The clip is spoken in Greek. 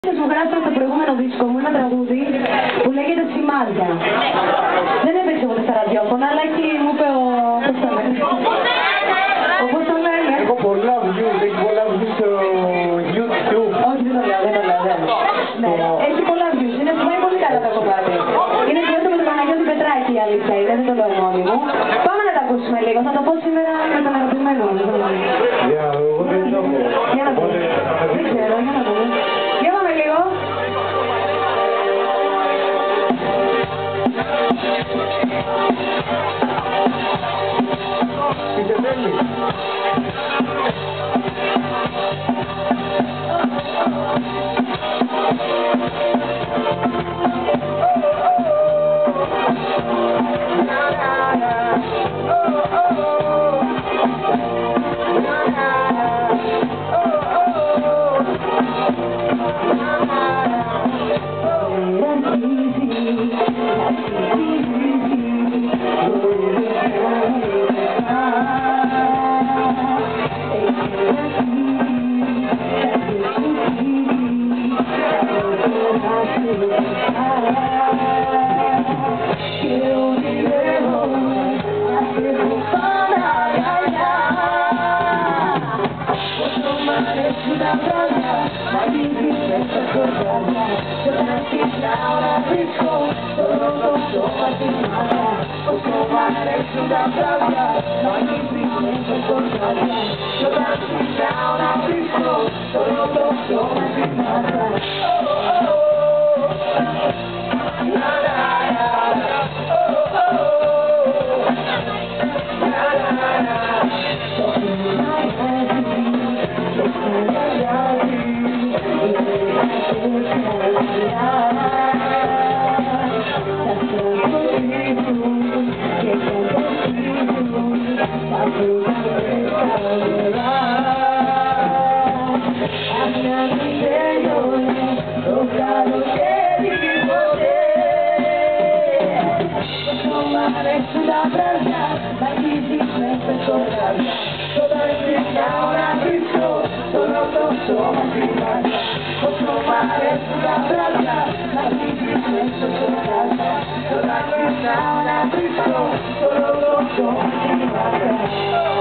Μου γράψα στο προηγούμενο δίσκο μου ένα τραγούδι που λέγεται Σημάδια. Δεν έπαιξε ποτέ στα ραδιόφωνα, αλλά εκεί μου είπε ο... Πώς το λένε. Έχω πολλά views, έχει πολλά views στο YouTube. Όχι, δεν το λέω, δεν το λέω. Ναι, έχει πολλά views, είναι πολύ καλά το κομμάτι. Είναι πρώτο με τον Παναγιώτη Πετράκη, η αλήθεια είναι, δεν το λέω μόνη μου. Πάμε να τα ακούσουμε λίγο, θα το πω σήμερα με τον αγαπημένο μου. Εγώ δεν το πω. Για να δούμε. Δεν ξέρω, για να δούμε. Για πάμε λίγο. Είστε τέλειοι. Solo